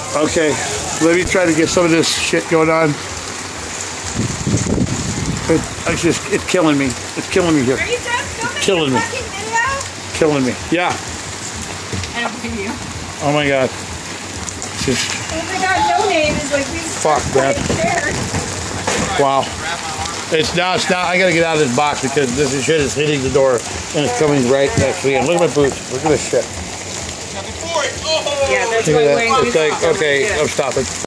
Okay, let me try to get some of this shit going on. It's killing me. It's killing me here. Are you done filming Killing me. fucking video? Killing me. Yeah. I don't believe you. Oh my god. Just. Oh my god, no name is like these. Fuck that. Wow. It's not. I gotta get out of this box because this shit is hitting the door and it's coming right next to me. Look at my boots. Look at this shit. Yeah, that's Look why at wearing that. boots It's like, is so okay, good. I'm stopping.